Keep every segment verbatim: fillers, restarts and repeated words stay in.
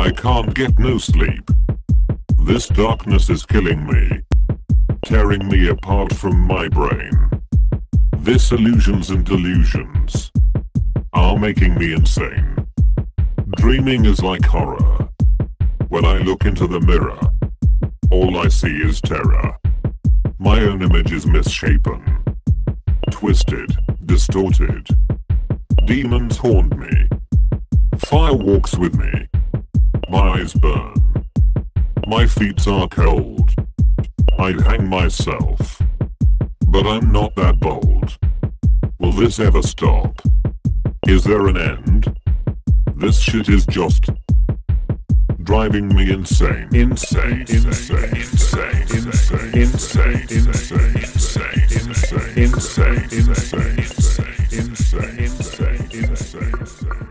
I can't get no sleep. This darkness is killing me, tearing me apart from my brain. This illusions and delusions are making me insane. Dreaming is like horror. When I look into the mirror, all I see is terror. My own image is misshapen, twisted, distorted. Demons haunt me. Fire walks with me. My eyes burn. My feet are cold. I'd hang myself, but I'm not that bold. Will this ever stop? Is there an end? This shit is just driving me insane. Insane, insane, insane, insane, insane, insane, insane, insane, insane, insane, insane, insane, insane, insane.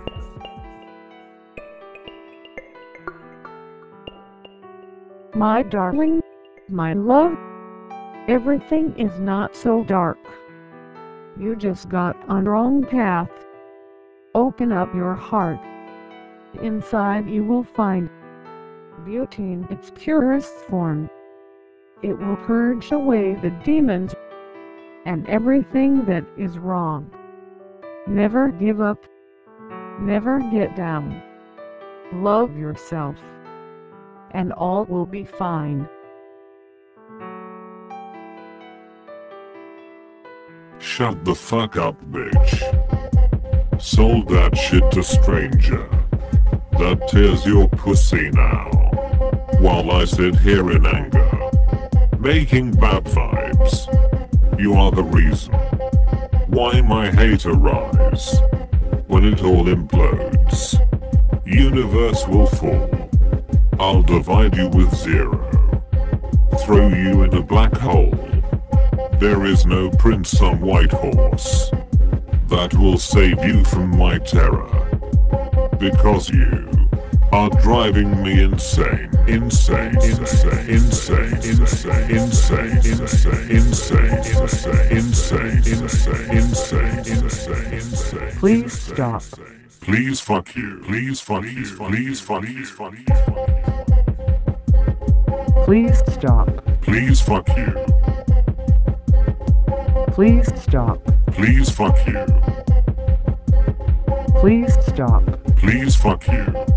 My darling, my love, everything is not so dark. You just got on the wrong path. Open up your heart. Inside you will find beauty in its purest form. It will purge away the demons and everything that is wrong. Never give up. Never get down. Love yourself, and all will be fine. Shut the fuck up, bitch. Sold that shit to stranger that tears your pussy now, while I sit here in anger, making bad vibes. You are the reason why my hate arise. When it all implodes, universe will fall. I'll divide you with zero, throw you in a black hole. There is no prince on white horse that will save you from my terror, because you are driving me insane, insane, insane, insane, insane, insane, insane, insane, insane, insane, insane, insane, insane, insane. Please stop. Please fuck you. Please fuck you. Please fuck you. Please stop. Please fuck you. Please stop. Please fuck you. Please stop. Please fuck you.